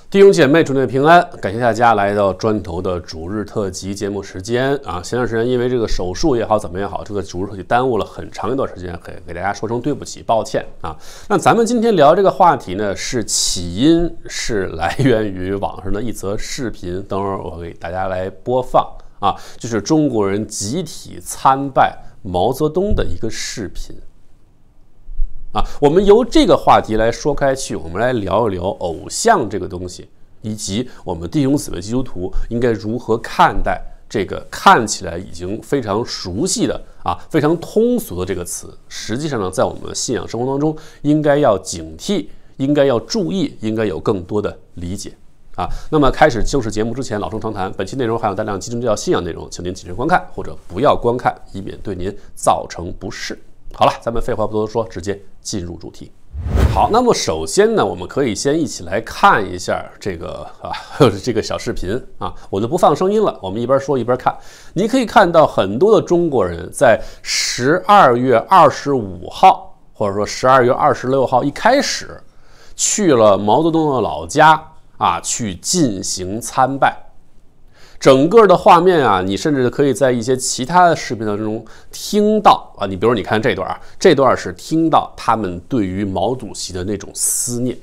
弟兄姐妹，祝你平安！感谢大家来到砖头的主日特辑节目时间啊！前段时间因为这个手术也好，怎么也好，这个主日特辑耽误了很长一段时间，给大家说声对不起，抱歉啊！那咱们今天聊这个话题呢，是起因是来源于网上的一则视频，等会儿我给大家来播放啊，就是中国人集体参拜毛泽东的一个视频。我们由这个话题来说开去，我们来聊一聊偶像这个东西，以及我们弟兄姊妹基督徒应该如何看待这个看起来已经非常熟悉的非常通俗的这个词。实际上呢，在我们的信仰生活当中，应该要警惕，应该要注意，应该有更多的理解那么开始正式节目之前，老生常谈，本期内容含有大量基督教信仰内容，请您谨慎观看或者不要观看，以免对您造成不适。好了，咱们废话不多说，直接进入主题。好，那么首先呢，我们可以先一起来看一下这个这个小视频我就不放声音了，我们一边说一边看。你可以看到很多的中国人在12月25号，或者说12月26号一开始去了毛泽东的老家去进行参拜。整个的画面你甚至可以在一些其他的视频当中听到你比如你看这段这段是听到他们对于毛主席的那种思念。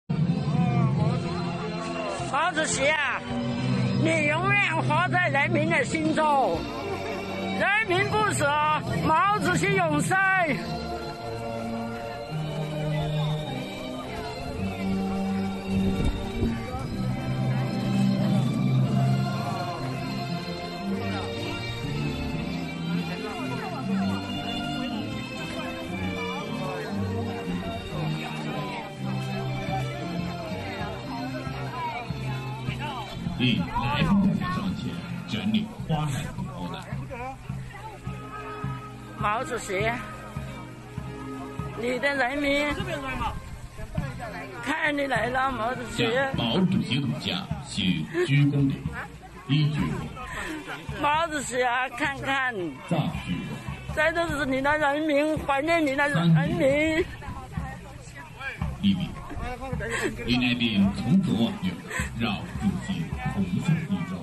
毛主席你永远活在人民的心中，人民不死，毛主席永生。 历来上前整理花海口的毛主席，你的人民看你来了，毛主席。 向毛主席骨架许鞠躬礼，一鞠躬。 毛主席看看， 再鞠躬。 这都是你的人民，怀念你的人民。 一比，因爱并从左往右，绕主席同向一周。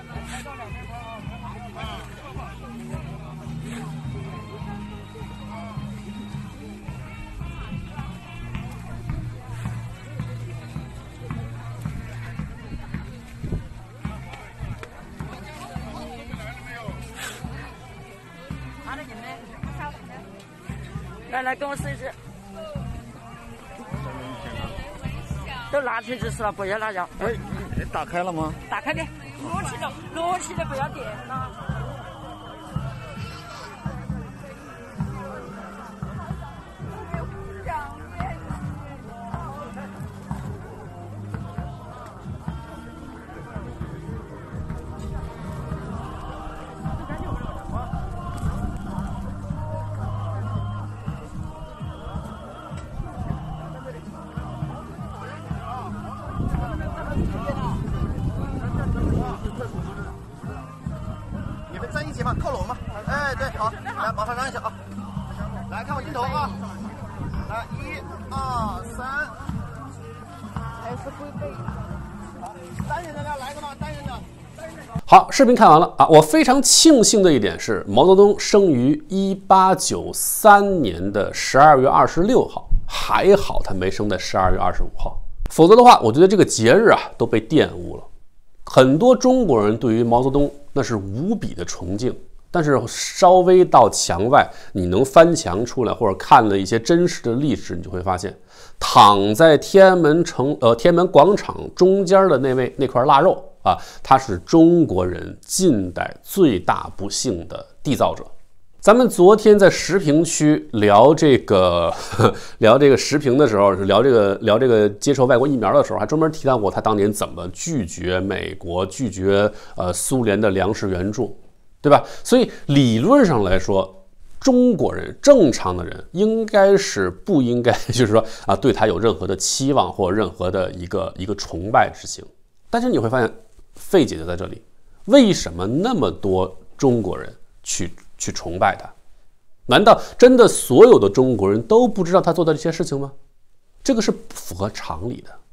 来跟我试一试。都拿起就是了，不要那样。 打开了吗？ 打开的，摞起的，不要点了。 你们站一起嘛，靠拢嘛。哎，对，好，来马上让一下来看我镜头来1、2、3，还是会背。好，单人的来个嘛，单人的。 好，视频看完了我非常庆幸的一点是，毛泽东生于1893年的12月26号，还好他没生在12月25号，否则的话，我觉得这个节日都被玷污了。很多中国人对于毛泽东那是无比的崇敬，但是稍微到墙外，你能翻墙出来，或者看了一些真实的历史，你就会发现，躺在天安门广场中间的那块腊肉它是中国人近代最大不幸的缔造者。咱们昨天在石屏区聊这个石屏的时候，聊这个接受外国疫苗的时候，还专门提到过他当年怎么拒绝美国、拒绝苏联的粮食援助，对吧？所以理论上来说，中国人正常的人应该是不应该就是说对他有任何的期望或任何的一个崇拜之情。但是你会发现费解就在这里，为什么那么多中国人去崇拜他？难道真的所有的中国人都不知道他做的这些事情吗？这个是不符合常理的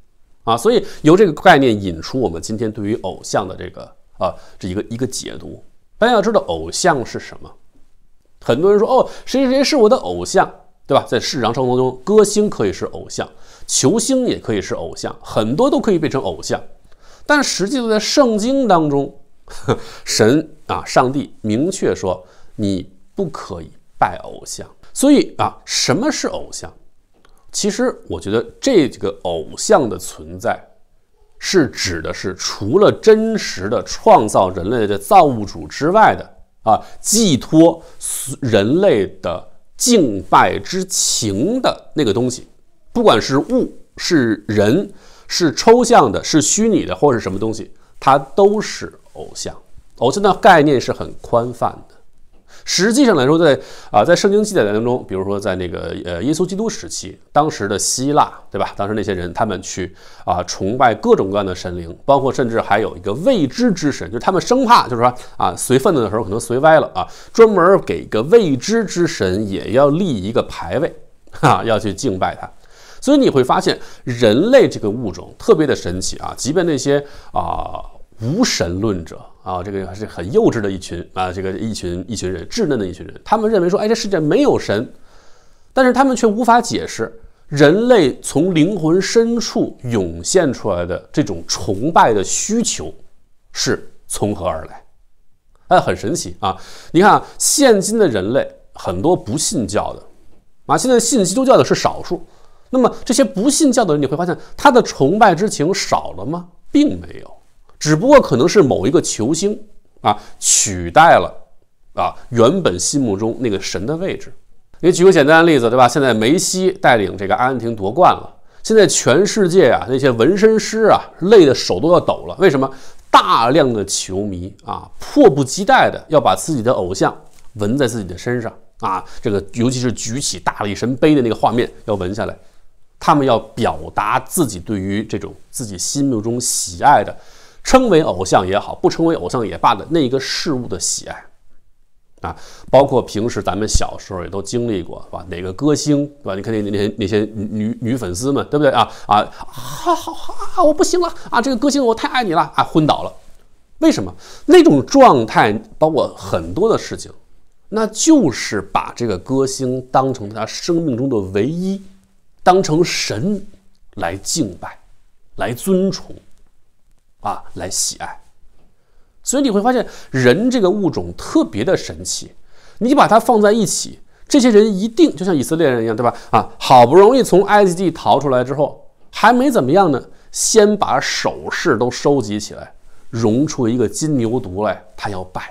啊。所以由这个概念引出我们今天对于偶像的这一个解读。大家要知道偶像是什么？很多人说哦，谁谁谁是我的偶像，对吧？在日常生活中，歌星可以是偶像，球星也可以是偶像，很多都可以变成偶像。但实际上在圣经当中，神啊，上帝明确说你不可以拜偶像。所以啊，什么是偶像？其实我觉得这个偶像的存在是指的是除了真实的创造人类的造物主之外的寄托人类的敬拜之情的那个东西，不管是物、是人、是抽象的、是虚拟的，或者是什么东西，它都是偶像。偶像的概念是很宽泛的。实际上来说，在圣经记载当中，比如说在那个耶稣基督时期，当时的希腊，对吧？当时那些人他们去崇拜各种各样的神灵，包括甚至还有一个未知之神，就是他们生怕就是说随份子的时候可能随歪了啊，专门给一个未知之神也要立一个牌位要去敬拜他。所以你会发现，人类这个物种特别的神奇啊，即便那些无神论者这个是很幼稚的一群这个一群人，稚嫩的一群人，他们认为说，这世界没有神，但是他们却无法解释人类从灵魂深处涌现出来的这种崇拜的需求是从何而来。很神奇啊！你看现今的人类很多不信教的现在信基督教的是少数。那么这些不信教的人，你会发现他的崇拜之情少了吗？并没有。只不过可能是某一个球星取代了原本心目中那个神的位置。你举个简单的例子，对吧？现在梅西带领这个阿根廷夺冠了，现在全世界那些纹身师累得手都要抖了。为什么？大量的球迷迫不及待的要把自己的偶像纹在自己的身上这个尤其是举起大力神杯的那个画面要纹下来，他们要表达自己对于这种自己心目中喜爱的，称为偶像也好，不称为偶像也罢的那一个事物的喜爱包括平时咱们小时候也都经历过，哪个歌星，对吧？你看那些女粉丝们，对不对我不行了这个歌星我太爱你了昏倒了。为什么？那种状态包括很多的事情，那就是把这个歌星当成他生命中的唯一，当成神来敬拜，来尊崇来喜爱。所以你会发现人这个物种特别的神奇，你把它放在一起，这些人一定就像以色列人一样，对吧？好不容易从埃及地逃出来之后，还没怎么样呢，先把首饰都收集起来，熔出一个金牛犊来，他要拜。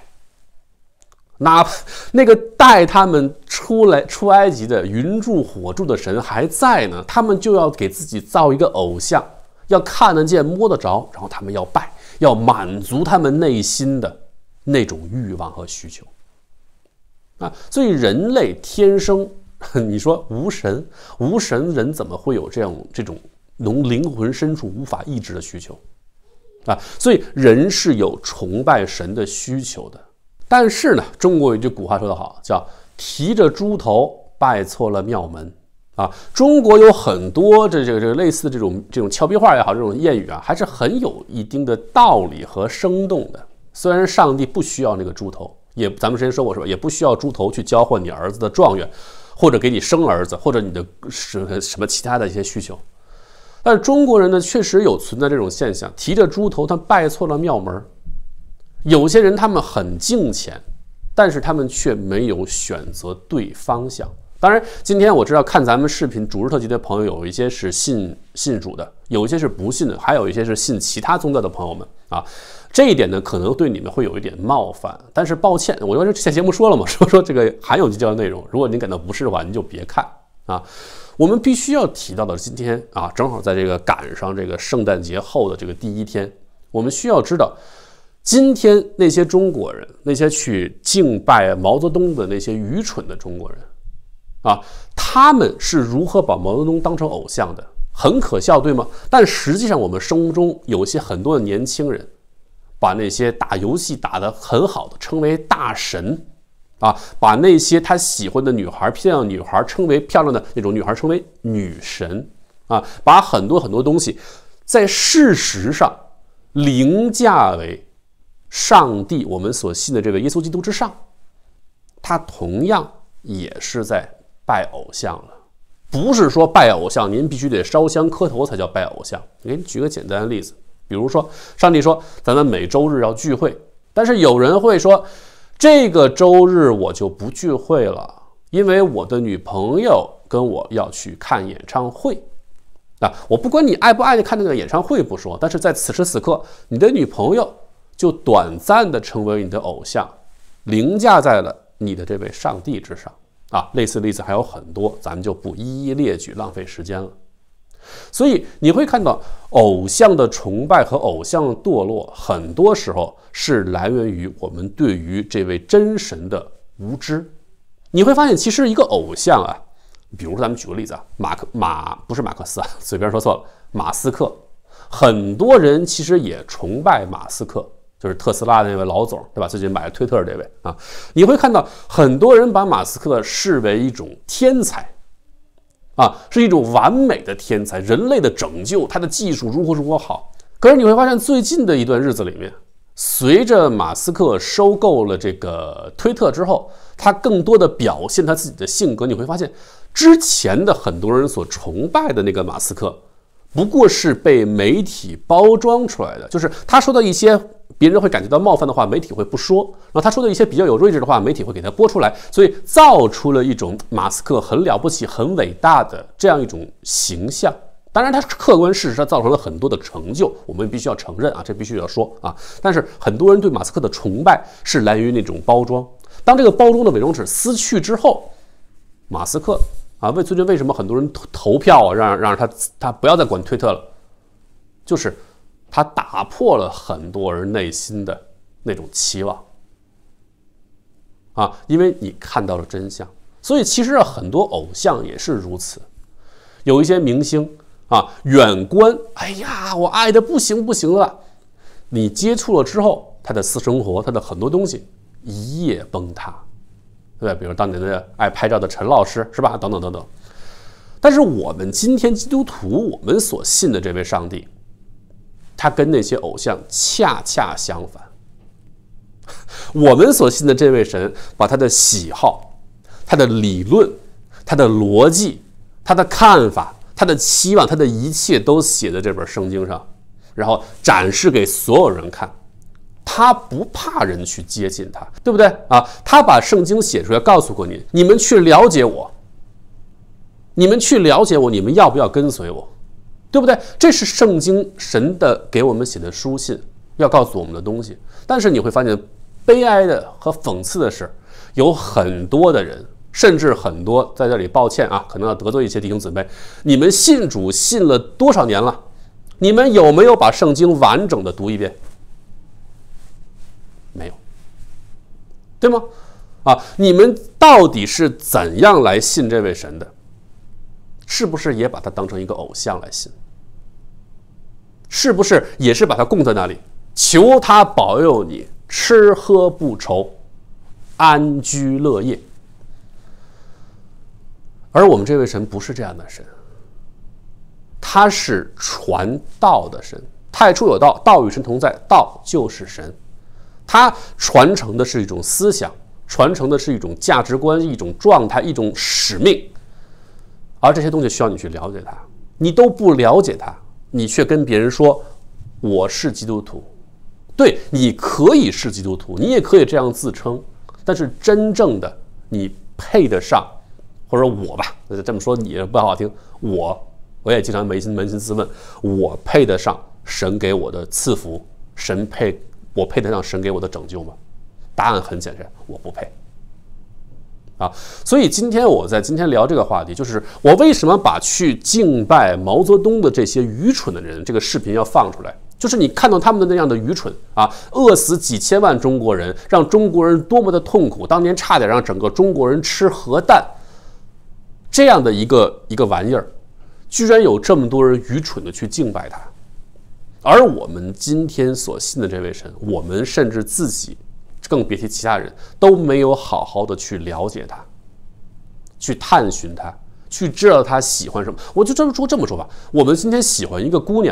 那个带他们出埃及的云柱火柱的神还在呢，他们就要给自己造一个偶像，要看得见摸得着，然后他们要拜，要满足他们内心的那种欲望和需求所以人类天生，你说无神人怎么会有这种从灵魂深处无法抑制的需求所以人是有崇拜神的需求的。但是呢，中国有一句古话说得好，叫提着猪头拜错了庙门中国有很多这类似这种俏皮话也好，这种谚语还是很有一定的道理和生动的。虽然上帝不需要那个猪头，咱们之前说过是吧？也不需要猪头去交换你儿子的状元，或者给你生儿子，或者你的什么其他的一些需求。但是中国人呢，确实有存在这种现象，提着猪头他拜错了庙门。有些人他们很敬虔，但是他们却没有选择对方向。当然今天我知道看咱们视频主日特辑的朋友，有一些是信主的，有一些是不信的，还有一些是信其他宗教的朋友们这一点呢可能对你们会有一点冒犯，但是抱歉，我这节目说了嘛，说这个含有基督教的内容，如果您感到不适的话，您就别看我们必须要提到的今天正好在这个赶上这个圣诞节后的这个第一天，我们需要知道今天那些中国人，那些去敬拜毛泽东的那些愚蠢的中国人他们是如何把毛泽东当成偶像的？很可笑，对吗？但实际上我们生活中有些很多的年轻人把那些打游戏打得很好的称为大神把那些他喜欢的女孩，漂亮的女孩称为漂亮的那种女孩称为女神把很多东西在事实上凌驾为上帝我们所信的这位耶稣基督之上，他同样也是在拜偶像了。不是说拜偶像您必须得烧香磕头才叫拜偶像。我给你举个简单的例子，比如说上帝说咱们每周日要聚会，但是有人会说这个周日我就不聚会了，因为我的女朋友跟我要去看演唱会。我不管你爱不爱看那个演唱会不说，但是在此时此刻你的女朋友就短暂的成为你的偶像，凌驾在了你的这位上帝之上。类似例子还有很多，咱们就不一一列举，浪费时间了。所以你会看到偶像的崇拜和偶像的堕落，很多时候是来源于我们对于这位真神的无知。你会发现其实一个偶像比如说咱们举个例子不是马克思随便说错了，马斯克。很多人其实也崇拜马斯克，就是特斯拉的那位老总，对吧？最近买了推特这位你会看到很多人把马斯克视为一种天才是一种完美的天才，人类的拯救，他的技术如何好。可是你会发现最近的一段日子里面，随着马斯克收购了这个推特之后，他更多的表现他自己的性格。你会发现之前的很多人所崇拜的那个马斯克不过是被媒体包装出来的，就是他说的一些别人会感觉到冒犯的话，媒体会不说，然后他说的一些比较有睿智的话，媒体会给他播出来，所以造出了一种马斯克很了不起、很伟大的这样一种形象。当然，他客观事实上造成了很多的成就，我们必须要承认这必须要说但是很多人对马斯克的崇拜是来源于那种包装。当这个包装的伪装纸撕去之后，马斯克最近为什么很多人投票让他不要再管推特了，就是他打破了很多人内心的那种期望因为你看到了真相。所以其实很多偶像也是如此，有一些明星远观，哎呀，我爱的不行了，你接触了之后，他的私生活，他的很多东西一夜崩塌，对吧？比如当年的爱拍照的陈老师，是吧？等等等等。但是我们今天基督徒，我们所信的这位上帝，他跟那些偶像恰恰相反。我们所信的这位神，把他的喜好、他的理论、他的逻辑、他的看法、他的期望、他的一切都写在这本圣经上，然后展示给所有人看。他不怕人去接近他，对不对他把圣经写出来，告诉过你，你们去了解我，你们去了解我，你们要不要跟随我，对不对？这是圣经神的给我们写的书信，要告诉我们的东西。但是你会发现，悲哀的和讽刺的是，有很多的人，甚至很多在这里抱歉可能要得罪一些弟兄姊妹，你们信主信了多少年了？你们有没有把圣经完整的读一遍？没有，对吗？你们到底是怎样来信这位神的？是不是也把他当成一个偶像来信？是不是也是把他供在那里，求他保佑你吃喝不愁，安居乐业？而我们这位神不是这样的神，他是传道的神。太初有道，道与神同在，道就是神。它传承的是一种思想，传承的是一种价值观，一种状态，一种使命，而这些东西需要你去了解它。你都不了解它，你却跟别人说我是基督徒。对，你可以是基督徒，你也可以这样自称，但是真正的你配得上，或者我吧，这么说你不好听，我也经常扪心自问，我配得上神给我的赐福，我配得上神给我的拯救吗？答案很简单，我不配所以今天我在今天聊这个话题，就是我为什么把去敬拜毛泽东的这些愚蠢的人这个视频要放出来，就是你看到他们的那样的愚蠢饿死几千万中国人，让中国人多么的痛苦，当年差点让整个中国人吃核弹，这样的一个玩意儿，居然有这么多人愚蠢的去敬拜他。而我们今天所信的这位神，我们甚至自己，更别提其他人，都没有好好的去了解他，去探寻他，去知道他喜欢什么。我就这么说吧，我们今天喜欢一个姑娘，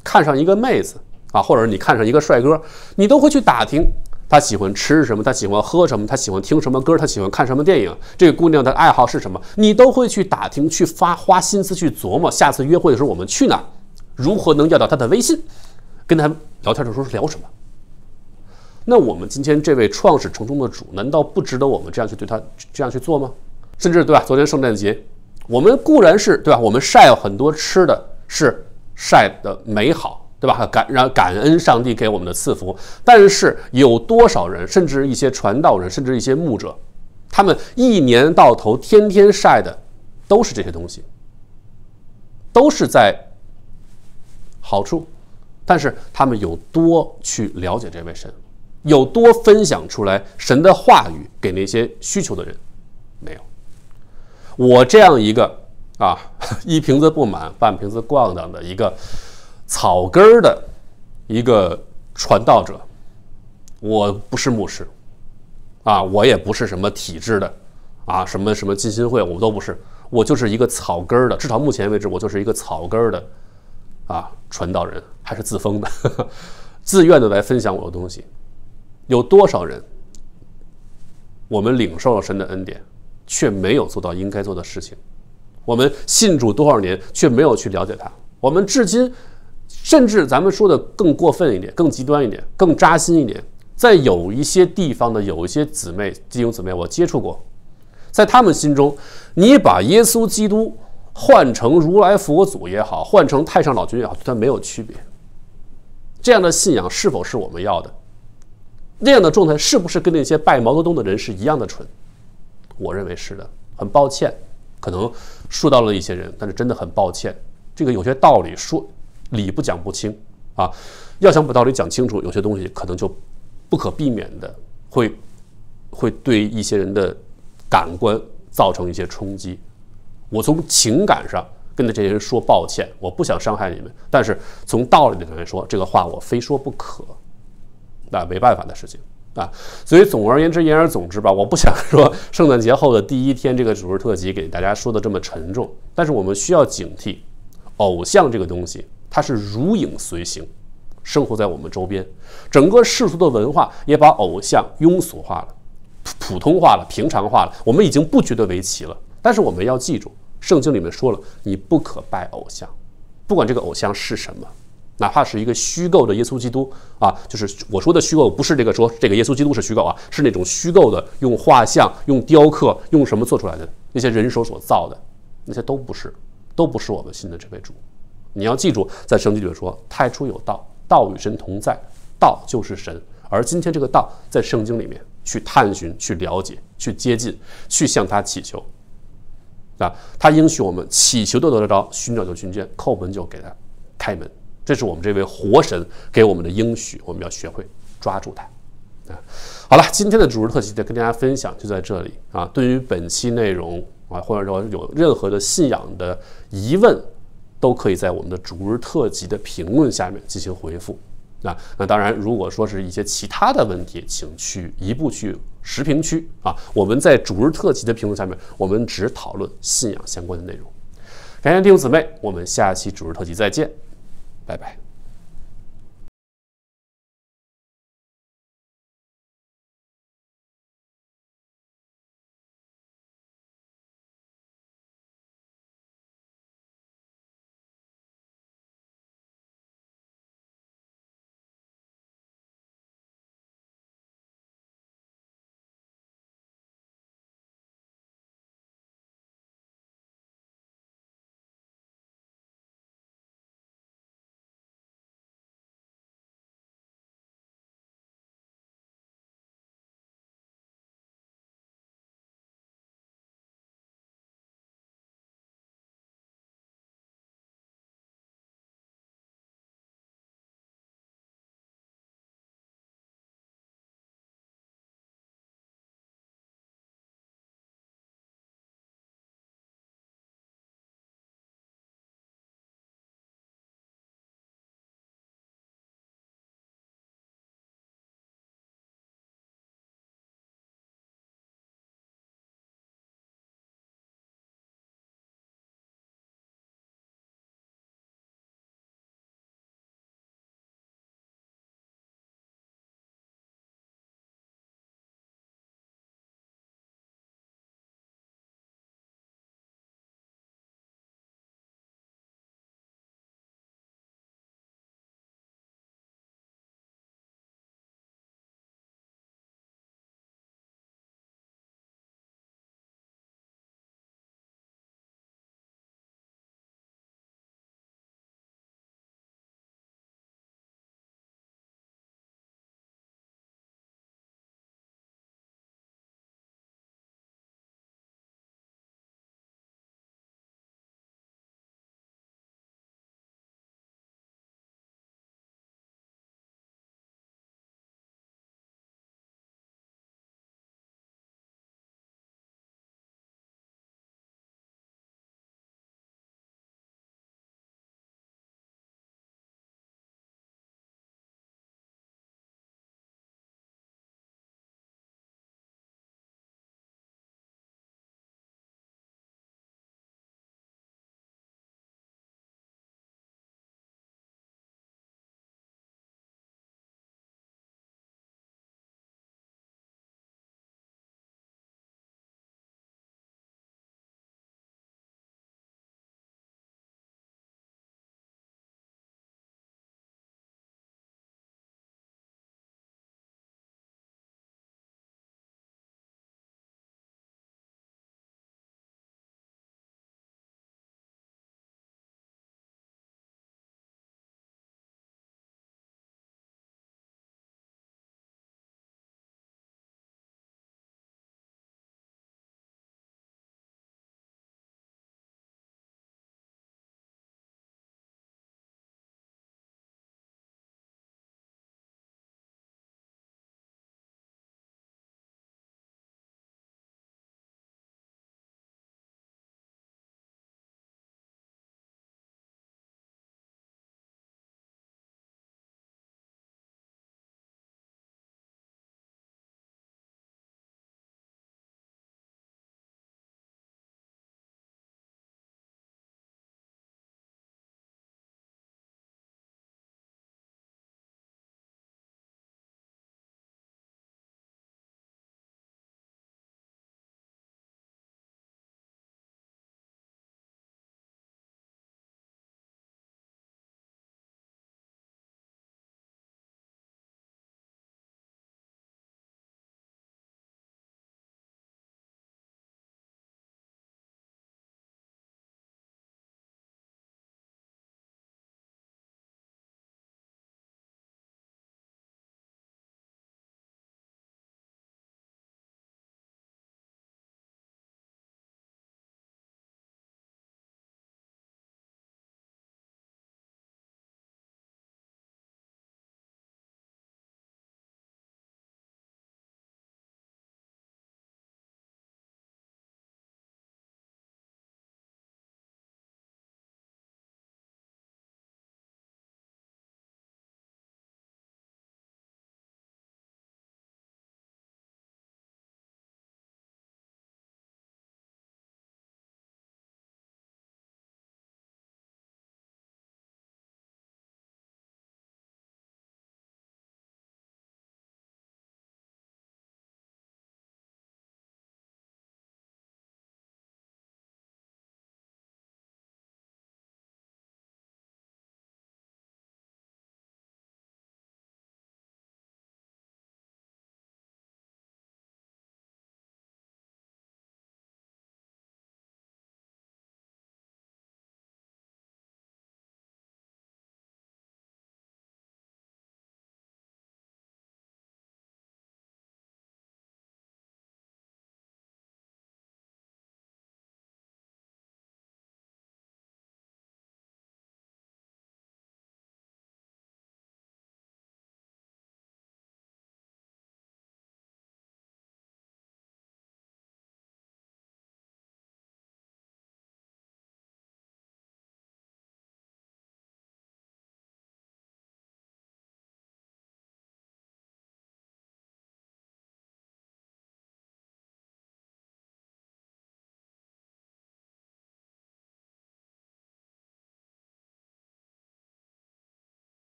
看上一个妹子啊，或者你看上一个帅哥，你都会去打听他喜欢吃什么，他喜欢喝什么，他喜欢听什么歌，他喜欢看什么电影，这个姑娘的爱好是什么，你都会去打听，去花心思去琢磨。下次约会的时候我们去哪儿，如何能要到他的微信，跟他聊天的时候聊什么。那我们今天这位创始成终的主，难道不值得我们这样去对他这样去做吗？甚至对吧？昨天圣诞节，我们固然是对吧？我们晒很多吃的，是晒的美好，对吧？感恩上帝给我们的赐福。但是有多少人，甚至一些传道人，甚至一些牧者，他们一年到头天天晒的都是这些东西，都是在好处，但是他们有多去了解这位神？有多分享出来神的话语给那些需求的人？没有。我这样一个一瓶子不满半瓶子咣当的一个草根的一个传道者，我不是牧师我也不是什么体制的什么浸信会，我都不是，我就是一个草根的，至少目前为止我就是一个草根的传道人，还是自封的自愿的来分享我的东西。有多少人我们领受了神的恩典，却没有做到应该做的事情？我们信主多少年，却没有去了解他？我们至今，甚至咱们说的更过分一点，更极端一点，更扎心一点，在有一些地方的有一些姊妹弟兄姊妹我接触过，在他们心中，你把耶稣基督换成如来佛祖也好，换成太上老君也好，对他没有区别。这样的信仰是否是我们要的？那样的状态是不是跟那些拜毛泽东的人是一样的蠢？我认为是的。很抱歉，可能说到了一些人，但是真的很抱歉，这个有些道理说理不讲不清要想把道理讲清楚，有些东西可能就不可避免的会对一些人的感官造成一些冲击。我从情感上跟这些人说抱歉，我不想伤害你们，但是从道理上来说，这个话我非说不可。没办法的事情所以总而言之，言而总之吧，我不想说圣诞节后的第一天这个主日特辑给大家说的这么沉重，但是我们需要警惕，偶像这个东西它是如影随形，生活在我们周边，整个世俗的文化也把偶像庸俗化了，普通化了，平常化了，我们已经不觉得为奇了。但是我们要记住，圣经里面说了，你不可拜偶像，不管这个偶像是什么，哪怕是一个虚构的耶稣基督就是我说的虚构，不是这个说这个耶稣基督是虚构是那种虚构的，用画像、用雕刻、用什么做出来的那些人手所造的，那些都不是我们信的这位主。你要记住，在圣经里面说，太初有道，道与神同在，道就是神。而今天这个道在圣经里面去探寻、去了解、去接近、去向他祈求他应许我们祈求都得着，寻找就寻见，叩门就给他开门。这是我们这位活神给我们的应许，我们要学会抓住它好了，今天的主日特辑的跟大家分享就在这里对于本期内容或者说有任何的信仰的疑问，都可以在我们的主日特辑的评论下面进行回复那当然，如果说是一些其他的问题，请移步去时评区我们在主日特辑的评论下面，我们只讨论信仰相关的内容。感谢弟兄姊妹，我们下期主日特辑再见，拜拜。